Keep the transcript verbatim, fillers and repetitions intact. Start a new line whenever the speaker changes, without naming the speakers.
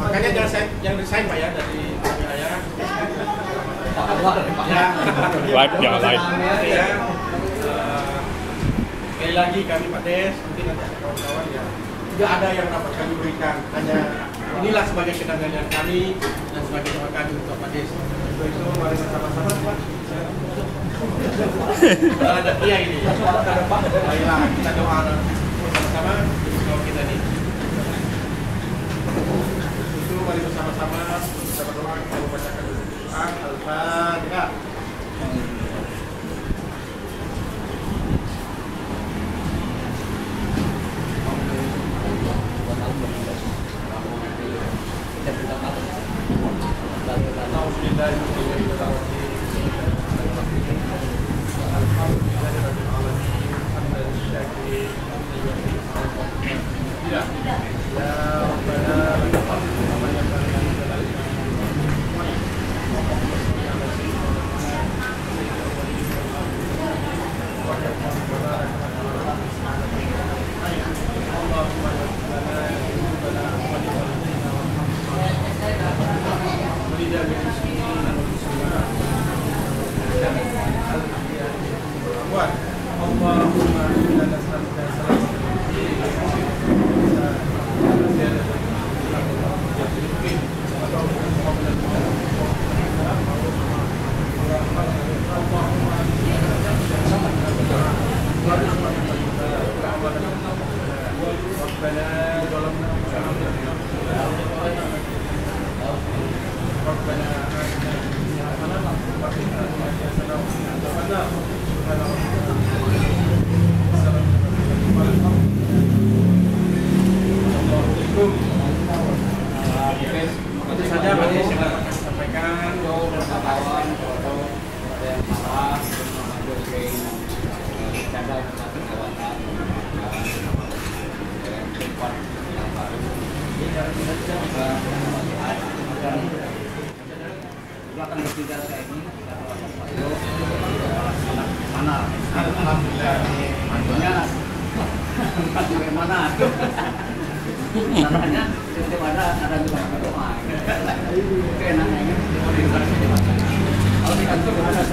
Makanya jangan saya yang resign Pak ya dari wilayah. Ya.
Live ya live.
Ya. Uh, sekali lagi kami Pak Des, mungkin nanti ada kawan-kawan ya. Tidak ada yang dapat kami berikan, hanya inilah sebagai kenangan kami dan sebagai doa kami untuk Pak Des. Untuk itu mari bersama-sama Pak. Ada dia ini. Baiklah kita doa bersama-sama doa kita ini. Itu mari bersama-sama kita berdoa kita membacakan doa Al-Fatihah. Itu saja Pak Des yang dapat kami sampaikan.
Wartawan, foto, ada yang marah, ada yang bercanda tentang kawasan, dan tempat yang baru. Akan bertiga saya ini mana? Alhamdulillah. Mantunya mantu mana? Caranya setiap ada ada juga doa. Itu enaknya ini kalau di kantor gimana?